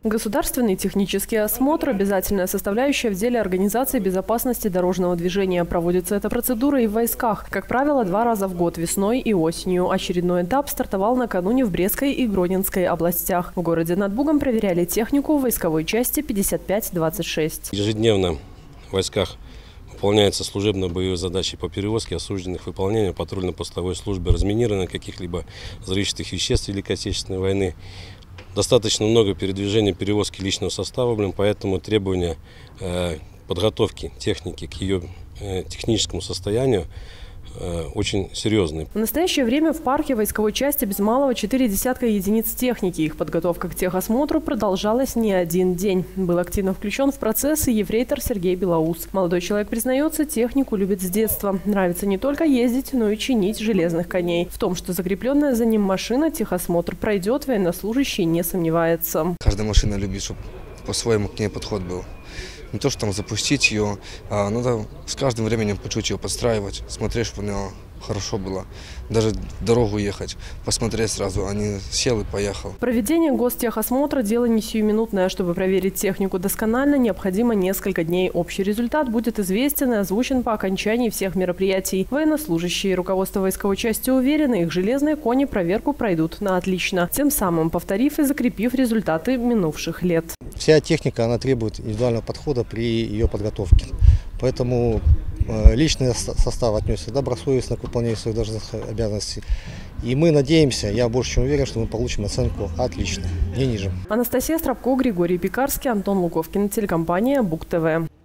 Государственный технический осмотр – обязательная составляющая в деле организации безопасности дорожного движения. Проводится эта процедура и в войсках. Как правило, 2 раза в год – весной и осенью. Очередной этап стартовал накануне в Брестской и Гродненской областях. В городе над Бугом проверяли технику в войсковой части 5526. Ежедневно в войсках выполняются служебно-боевые задачи по перевозке осужденных, выполнению патрульно-постовой службы, разминирования каких-либо взрывчатых веществ Великой Отечественной войны. Достаточно много передвижения, перевозки личного состава, поэтому требования подготовки техники к ее техническому состоянию очень серьезные. В настоящее время в парке войсковой части без малого 4 десятка единиц техники. Их подготовка к техосмотру продолжалась не один день. Был активно включен в процесс и ефрейтор Сергей Белоус. Молодой человек признается, технику любит с детства. Нравится не только ездить, но и чинить железных коней. В том, что закрепленная за ним машина техосмотр пройдет, военнослужащий не сомневается. Каждая машина любит, чтобы по-своему к ней подход был. Не то, что там запустить ее, а надо с каждым временем по чуть-чуть ее подстраивать, смотреть, чтобы у нее хорошо было. Даже дорогу ехать, посмотреть сразу, а не сел и поехал. Проведение гостехосмотра – дело не сиюминутное. Чтобы проверить технику досконально, необходимо несколько дней. Общий результат будет известен и озвучен по окончании всех мероприятий. Военнослужащие и руководство войсковой части уверены, их железные кони проверку пройдут на отлично, тем самым повторив и закрепив результаты минувших лет. Вся техника, она требует индивидуального подхода при ее подготовке. Поэтому личный состав отнесся добросовестно к выполнению своих должностных обязанностей. И мы надеемся, я больше чем уверен, что мы получим оценку «отлично», не ниже. Анастасия Стропко, Григорий Пекарский, Антон Луковкин, телекомпания БУК ТВ.